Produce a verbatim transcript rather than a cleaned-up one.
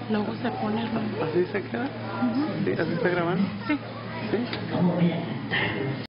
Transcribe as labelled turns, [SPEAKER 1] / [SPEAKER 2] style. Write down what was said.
[SPEAKER 1] luego se pone rojo.
[SPEAKER 2] ¿Así se queda?
[SPEAKER 1] Uh-huh.
[SPEAKER 2] ¿Sí? ¿Así está grabando?
[SPEAKER 1] Sí.
[SPEAKER 2] ¿Sí?